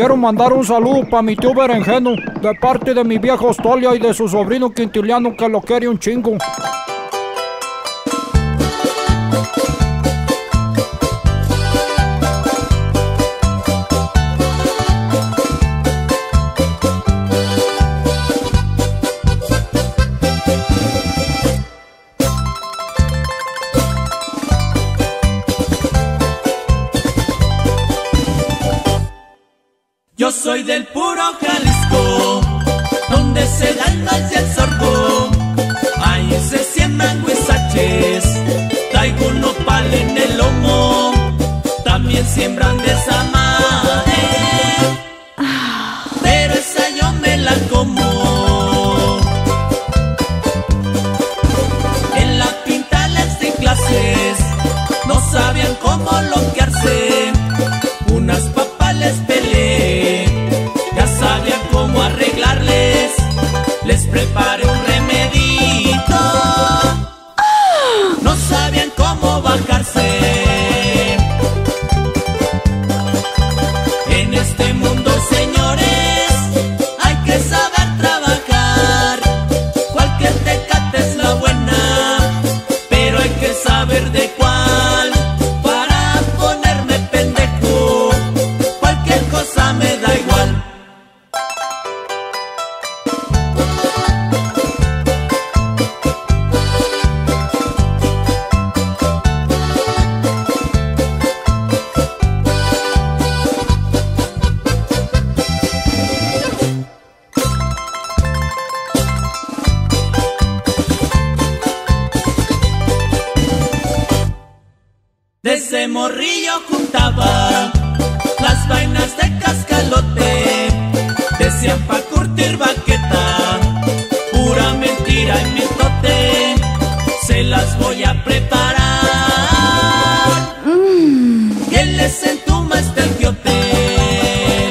Quiero mandar un saludo para mi tío Berenjeno, de parte de mi viejo Ostolia y de su sobrino Quintiliano, que lo quiere un chingo. Yo soy del puro Jalisco, donde se da el maíz y el sorgo. Ahí se siembran huizaches, traigo un nopal en el lomo. También siembran desamae, pero esa yo me la como. En la pinta les di clases, no sabían cómo loquearse. Unas papas les pelé, ya sabían cómo arreglarles. Les preparé un remedito, no sabían cómo bajarse. En este mundo, señores, hay que saber trabajar. Cualquier tecate es la buena, pero hay que saber de cuál. Para ponerme pendejo, cualquier cosa me da igual. Desde morrillo juntaba las vainas de cascalote, decían pa' curtir baqueta, pura mentira y mitote. Se las voy a preparar, que les entuma este quiote.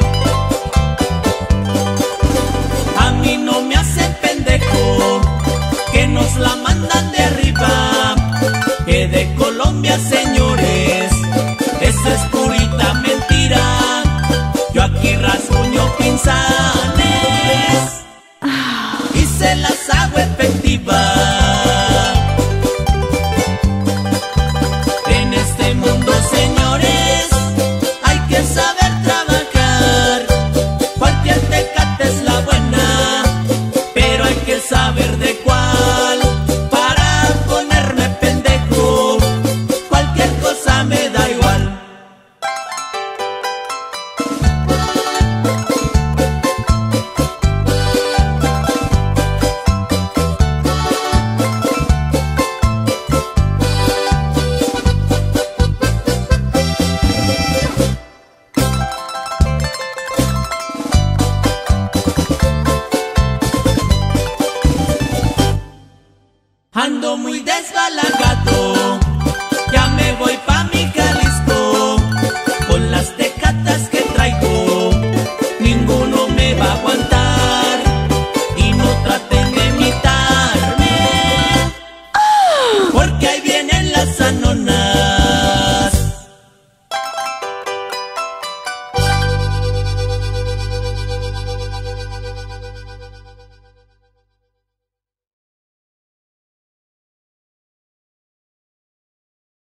A mí no me hacen pendejo, que nos la mandan de arriba, que de Colombia, señores, eso es purita mentira. Yo aquí rasguño pinza.